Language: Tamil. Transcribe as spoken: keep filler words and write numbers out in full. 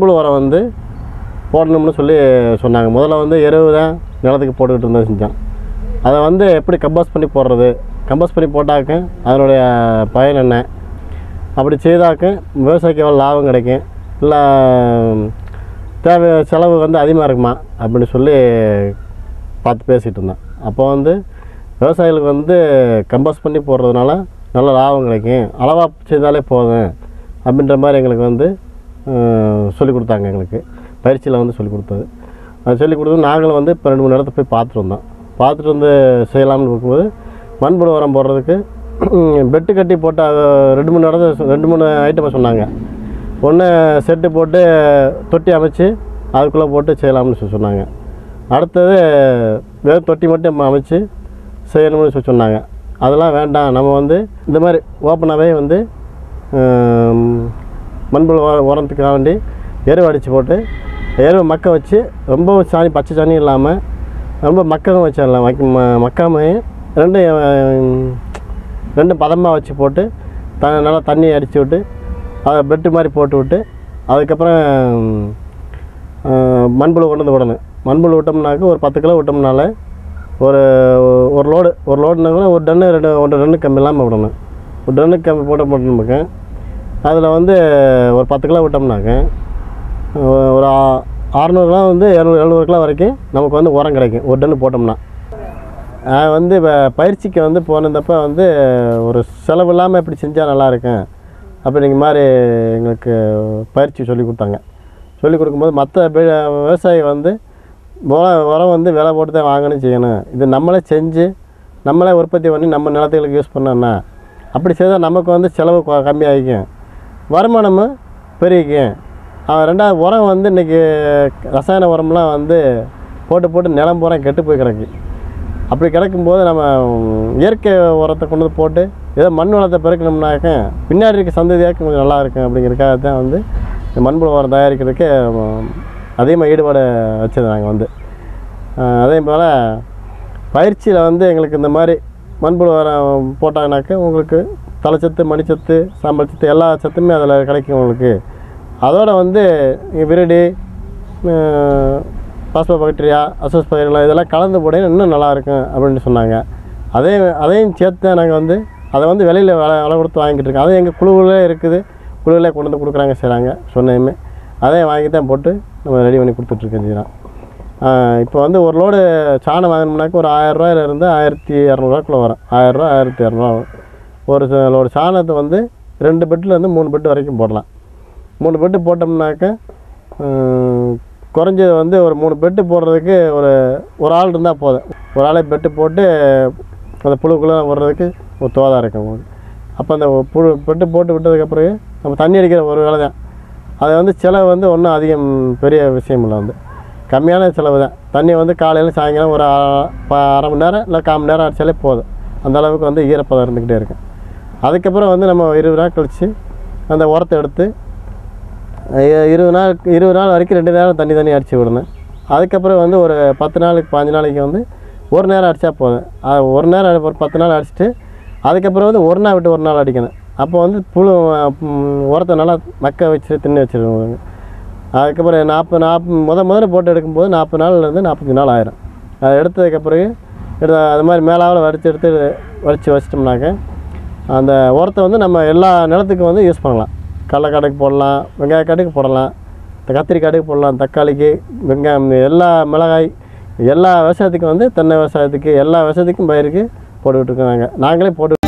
மண்புழு உரம் வந்து போடணும்னு சொல்லி சொன்னாங்க. முதல்ல வந்து எருவு தான் நிலத்துக்கு போட்டுக்கிட்டு இருந்தால் செஞ்சோம். அதை வந்து எப்படி கம்போஸ் பண்ணி போடுறது, கம்போஸ் பண்ணி போட்டாக்க அதனுடைய பயன் என்ன, அப்படி செய்தாக்க விவசாயிக்கு எவ்வளோ லாபம் கிடைக்கும், இல்லை தேவை செலவு வந்து அதிகமாக இருக்குமா அப்படின்னு சொல்லி பார்த்து பேசிகிட்டு இருந்தேன். அப்போ வந்து விவசாயிகளுக்கு வந்து கம்போஸ் பண்ணி போடுறதுனால நல்ல லாபம் கிடைக்கும், அளவாக செய்தாலே போதும் அப்படின்ற மாதிரி எங்களுக்கு வந்து சொல்லிக் கொடுத்தாங்க. எங்களுக்கு பயிற்சியில் வந்து சொல்லிக் கொடுத்தது. அது சொல்லிக் கொடுத்தது நாங்களும் வந்து இப்போ ரெண்டு மூணு இடத்துல போய் பார்த்துட்டு வந்தோம். பார்த்துட்டு வந்து செய்யலாம்னு இருக்கும்போது மண்புழு உரம் போடுறதுக்கு பெட்டு கட்டி போட்டு அது ரெண்டு மூணு இடத்துல ரெண்டு மூணு ஐட்டமாக சொன்னாங்க. ஒன்று செட்டு போட்டு தொட்டி அமைச்சு அதுக்குள்ளே போட்டு செய்யலாம்னு சொல்லி சொன்னாங்க. அடுத்தது வெறும் தொட்டி மட்டும் அமைச்சு செய்யணும்னு சொல்லி சொன்னாங்க. அதெல்லாம் வேண்டாம், நம்ம வந்து இந்த மாதிரி ஓப்பனாகவே வந்து மண்புழு உரத்துக்காக வேண்டி எருவு அடித்து போட்டு எருவு மக்க வச்சு ரொம்பவும் சாணி பச்சை சாணி இல்லாமல் ரொம்ப மக்கவும் வச்சிடலாம். மக்க மக்காமல் ரெண்டு ரெண்டு பதமாக வச்சு போட்டு த நல்லா தண்ணி அடித்து விட்டு அதை பெட்டு மாதிரி போட்டு விட்டு அதுக்கப்புறம் மண்புழு கொண்டு வந்து விடணும். மண்புழு விட்டோம்னாக்க ஒரு பத்து கிலோ விட்டோம்னால ஒரு ஒரு லோடு ஒரு லோடுனாகூட ஒரு டன்னு ரெண்டு ஒன்றரை டன்னு கம்மி இல்லாமல் விடணும். ஒரு டன்னு கம்மி போட்ட போட்டோம்னாக்க அதில் வந்து ஒரு பத்து கிலோ விட்டோம்னாக்க ஒரு அறநூறு கிலோ வந்து இரநூறு எழுநூறு கிலோ வரைக்கும் நமக்கு வந்து உரம் கிடைக்கும் ஒரு டன்னு போட்டோம்னா. வந்து இப்போ பயிற்சிக்கு வந்து போனதப்போ வந்து ஒரு செலவு இல்லாமல் எப்படி செஞ்சால் நல்லாயிருக்கும் அப்படிங்கிற மாதிரி எங்களுக்கு பயிற்சி சொல்லி கொடுத்தாங்க. சொல்லி கொடுக்கும்போது மற்ற விவசாயி வந்து உரம் உரம் வந்து விலை போட்டு தான் வாங்கணும் செய்யணும், இது நம்மளே செஞ்சு நம்மளே உற்பத்தி பண்ணி நம்ம நிலத்துகளுக்கு யூஸ் பண்ணோன்னா அப்படி செய்தால் நமக்கு வந்து செலவு கம்மியாகிக்கும், வருமானமும் பெருகிக்கும். ரெண்டாவது உரம் வந்து இன்றைக்கி ரசாயன உரம்லாம் வந்து போட்டு போட்டு நிலம் பூரா கெட்டு போய் கிடக்கு. அப்படி கிடக்கும்போது நம்ம இயற்கை உரத்தை கொண்டு வந்து போட்டு ஏதோ மண் வளத்தை பெருக்கணும்னாக்க பின்னாடி இருக்க சந்ததியாக கொஞ்சம் நல்லா இருக்கும் அப்படிங்கிறதுக்காக தான் வந்து மண்புழு உரம் தயாரிக்கிறதுக்கு அதிகமாக ஈடுபாடு வச்சது நாங்கள் வந்து. அதே போல் பயிற்சியில் வந்து எங்களுக்கு இந்த மாதிரி மண்புழு உரம் போட்டாங்கனாக்க உங்களுக்கு தலைச்சத்து மணிச்சத்து சாம்பல் சத்து எல்லா சத்துமே அதில் கிடைக்கும் உங்களுக்கு. அதோடு வந்து விரடி பாஸ்போபாக்டீரியா அசோஸ்பைரலாம் இதெல்லாம் கலந்து போட இன்னும் நல்லாயிருக்கும் அப்படின்னு சொன்னாங்க. அதே அதையும் சேர்த்து தான் நாங்கள் வந்து அதை வந்து வெளியில் விலை விலை கொடுத்து வாங்கிட்டு இருக்கோம். அதுவும் எங்கள் குழுவிலே இருக்குது, குழுவிலே கொண்டு வந்து கொடுக்குறாங்க செய்கிறாங்க சொன்னதுமே அதையும் வாங்கி தான் போட்டு நம்ம ரெடி பண்ணி கொடுத்துட்ருக்கோம் செய்யலாம். இப்போ வந்து ஒரு லோடு சாணம் வாங்கினோம்னாக்க ஒரு ஆயிரரூவாயிலேருந்து ஆயிரத்தி இரநூறுவாக்குள்ளே வரும். ஆயிரரூவா ஆயிரத்தி இரநூறுவா வரும். ஒரு லோடு சாணத்தை வந்து ரெண்டு பெட்டிலேருந்து மூணு பெட்டு வரைக்கும் போடலாம். மூணு பெட்டு போட்டோம்னாக்க குறைஞ்சது வந்து ஒரு மூணு பெட்டு போடுறதுக்கு ஒரு ஒரு ஆள் இருந்தால் போதும். ஒரு ஆளே பெட்டு போட்டு அந்த புழுக்குள்ளே வர்றதுக்கு ஒரு தோதாக இருக்கும் உங்களுக்கு. அப்போ அந்த புழு பெட்டு போட்டு விட்டதுக்கப்புறம் நம்ம தண்ணி அடிக்கிற ஒரு வேலை தான். அதை வந்து செலவு வந்து ஒன்றும் அதிகம் பெரிய விஷயம் இல்லை, வந்து கம்மியான செலவு தான். தண்ணி வந்து காலையில் சாயங்காலம் ஒரு அரை மணி நேரம் இல்லை கால் மணி நேரம் அடித்தாலே போதும். அந்த அளவுக்கு வந்து ஈரப்பதம் இருந்துக்கிட்டே இருக்கும். அதுக்கப்புறம் வந்து நம்ம இருபது நாள் கழித்து அந்த உரத்தை எடுத்து இருபது நாள் இருபது நாள் வரைக்கும் ரெண்டு நேரம் தண்ணி தண்ணி அடித்து விடணும். அதுக்கப்புறம் வந்து ஒரு பத்து நாளைக்கு பாஞ்சு நாளைக்கு வந்து ஒரு நேரம் அடித்தா போதும். ஒரு நேரம் ஒரு பத்து நாள் அடிச்சுட்டு அதுக்கப்புறம் வந்து ஒரு நாள் விட்டு ஒரு நாள் அடிக்கணும். அப்போ வந்து புழு உரத்தை நல்லா மக்க வச்சு தின்னு வச்சுருவாங்க. அதுக்கப்புறம் நாற்பது நாற்பது முத முதல்ல போட்டு எடுக்கும்போது நாற்பது நாள்லேருந்து நாற்பத்தஞ்சு நாள் ஆயிரும். அதை எடுத்ததுக்கப்புறம் எடுத்து அது மாதிரி மேலாவில் வடித்து எடுத்து வடித்து வச்சிட்டோம்னாக்க அந்த உரத்தை வந்து நம்ம எல்லா நிலத்துக்கும் வந்து யூஸ் பண்ணலாம். கடலைக்காட்டுக்கு போடலாம், வெங்காய காட்டுக்கு போடலாம், கத்திரிக்காட்டுக்கு போடலாம், தக்காளிக்கு வெங்காயம் எல்லா மிளகாய் எல்லா விவசாயத்துக்கும் வந்து தென்னை விவசாயத்துக்கு எல்லா விவசாயத்துக்கும் பயிருக்கு போட்டுக்கிட்டு இருக்கோம். நாங்கள் நாங்களே போட்டு